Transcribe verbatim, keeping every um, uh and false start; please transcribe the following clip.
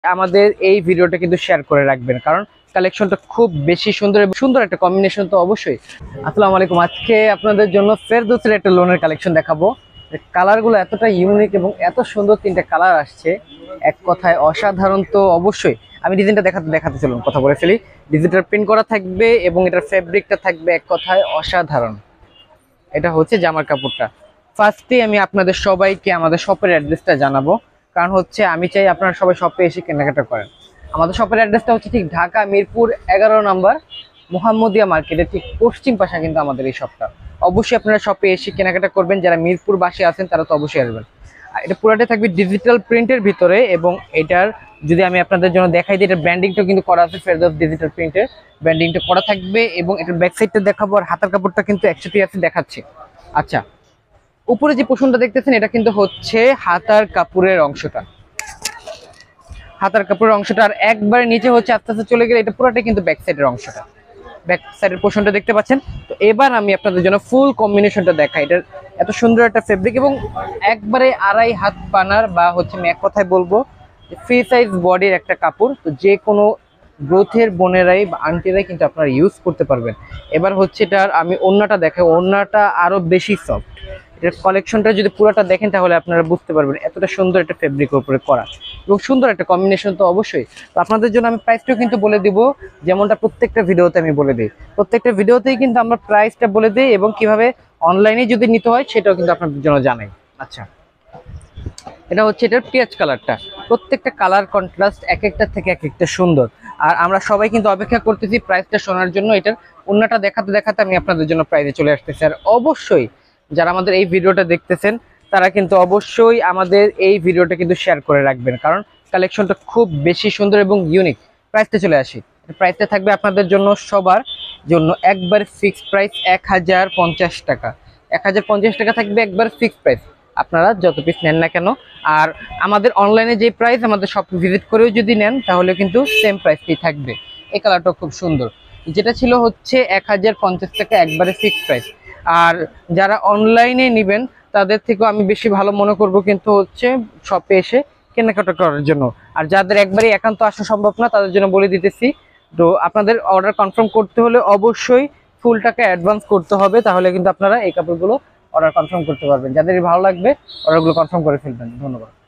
আমাদের এই ভিডিওটা কিন্তু শেয়ার করে রাখবেন, কারণ কালেকশনটা খুব বেশি সুন্দর এবং সুন্দর একটা কম্বিনেশন তো অবশ্যই। আসসালামু আলাইকুম। আজকে আপনাদের জন্য ফেরদৌসের একটা লোনের কালেকশন দেখাবো। কালারগুলো এতটা ইউনিক এবং এত সুন্দর, তিনটা কালার আসছে, এক কথায় অসাধারণ তো অবশ্যই। আমি ডিজাইনটা দেখাতে দেখাতে চলুন, কথা বলে ফেলি। ডিজিটাল প্রিন্ট করা থাকবে এবং এটার ফেব্রিকটা থাকবে এক কথায় অসাধারণ। এটা হচ্ছে জামার কাপড়টা। ফার্স্টে আমি আপনাদের সবাইকে আমাদের শপের অ্যাড্রেসটা জানাবো, কারণ হচ্ছে আমি চাই আপনারা সবাই শপে এসে কেনাকাটা করেন। আমাদের শপের অ্যাড্রেসটা হচ্ছে ঠিক ঢাকা মিরপুর এগারো নম্বর মোহাম্মদিয়া মার্কেটের ঠিক পশ্চিম পাশে কিন্তু আমাদের এই শপটা। অবশ্যই আপনারা শপে এসে কেনাকাটা করবেন। যারা মিরপুর বাসে আছেন তারা তো অবশ্যই আসবেন। আর এটা পুরোটাই থাকবে ডিজিটাল প্রিন্টের ভিতরে, এবং এটার যদি আমি আপনাদের জন্য দেখাই দিই, এটার ব্র্যান্ডিংটা কিন্তু করা আছে ফেরদৌস ডিজিটাল প্রিন্টের, ব্র্যান্ডিংটা করা থাকবে। এবং এটার ব্যাক সাইডটা দেখাবো, আর হাতার কাপড়টা কিন্তু একসাথে আছে দেখাচ্ছে। আচ্ছা, উপরে যে পোষণটা দেখতেছেন এটা কিন্তু হচ্ছে হাতার কাপড়ের অংশটা, হাতার কাপড়ের অংশটা। আর একবারে নিচে হচ্ছে আস্তে আস্তে চলে গেলে এটা পুরোটাই কিন্তু ব্যাক সাইডের অংশটা, ব্যাক সাইডের পোষণটা দেখতে পাচ্ছেন। তো এবার আমি আপনাদের জন্য ফুল কম্বিনেশনটা দেখাই। এটার এত সুন্দর একটা ফেব্রিক এবং একবারে আড়াই হাত পানার, বা হচ্ছে আমি এক কথায় বলবো ফ্রি সাইজ বডির একটা কাপড়। তো যে কোনো গ্রোথের বোনেরাই বা আন্টিরাই কিন্তু আপনারা ইউজ করতে পারবেন। এবার হচ্ছে এটার আমি ওড়নাটা দেখাই, ওড়নাটা আরো বেশি সফট। এটার কালেকশনটা যদি পুরোটা দেখেন তাহলে আপনারা বুঝতে পারবেন এতটা সুন্দর একটা ফেব্রিকের উপরে করা এবং সুন্দর একটা কম্বিনেশন তো অবশ্যই। তো আপনাদের জন্য আমি প্রাইসটাও কিন্তু বলে দিব, যেমনটা প্রত্যেকটা ভিডিওতে আমি বলে দিই। প্রত্যেকটা ভিডিওতেই কিন্তু আমরা প্রাইসটা বলে দিই এবং কিভাবে অনলাইনে যদি নিতে হয় সেটাও কিন্তু আপনাদের জন্য জানাই। আচ্ছা, এটা হচ্ছে এটার পেঁয়াজ কালারটা। প্রত্যেকটা কালার কন্ট্রাস্ট এক একটা থেকে এক একটা সুন্দর। আর আমরা সবাই কিন্তু অপেক্ষা করতেছি প্রাইসটা শোনার জন্য। এটার অন্যটা দেখাতে দেখাতে আমি আপনাদের জন্য প্রাইসে চলে আসতেছি। আর অবশ্যই যারা আমাদের এই ভিডিওটা দেখতেছেন তারা কিন্তু অবশ্যই আমাদের এই ভিডিওটা কিন্তু শেয়ার করে রাখবেন, কারণ কালেকশনটা খুব বেশি সুন্দর এবং ইউনিক। প্রাইসটা চলে আসি, প্রাইসটা থাকবে আপনাদের জন্য সবার জন্য একবার ফিক্সড প্রাইস এক হাজার পঞ্চাশ টাকা। এক হাজার পঞ্চাশ টাকা থাকবে একবার ফিক্সড প্রাইস, আপনারা যত পিস নেন না কেন। আর আমাদের অনলাইনে যে প্রাইস, আমাদের শপ ভিজিট করেও যদি নেন তাহলে কিন্তু সেম প্রাইসই থাকবে। এই কালারটা খুব সুন্দর, যেটা ছিল হচ্ছে এক হাজার পঞ্চাশ টাকা একবারে ফিক্সড প্রাইস। আর যারা অনলাইনে নেবেন তাদের থেকেও আমি বেশি ভালো মনে করব কিন্তু হচ্ছে শপে এসে কেনাকাটা করার জন্য। আর যাদের একবারে একান্ত আসা সম্ভব না তাদের জন্য বলে দিতেছি, তো আপনাদের অর্ডার কনফার্ম করতে হলে অবশ্যই ফুল টাকা অ্যাডভান্স করতে হবে, তাহলে কিন্তু আপনারা এই কাপড়গুলো অর্ডার কনফার্ম করতে পারবেন। যাদের ভালো লাগবে অর্ডারগুলো কনফার্ম করে ফেলবেন। ধন্যবাদ।